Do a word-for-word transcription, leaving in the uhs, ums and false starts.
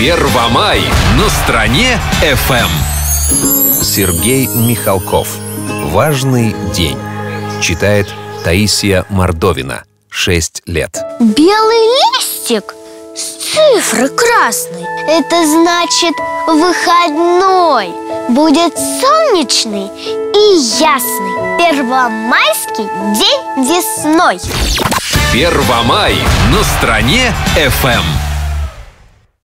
Первомай на стране эф эм. Сергей Михалков. Важный день. Читает Таисия Мордовина. шесть лет. Белый листик с цифрой красной. Это значит выходной. Будет солнечный и ясный. Первомайский день весной. Первомай на стране эф эм.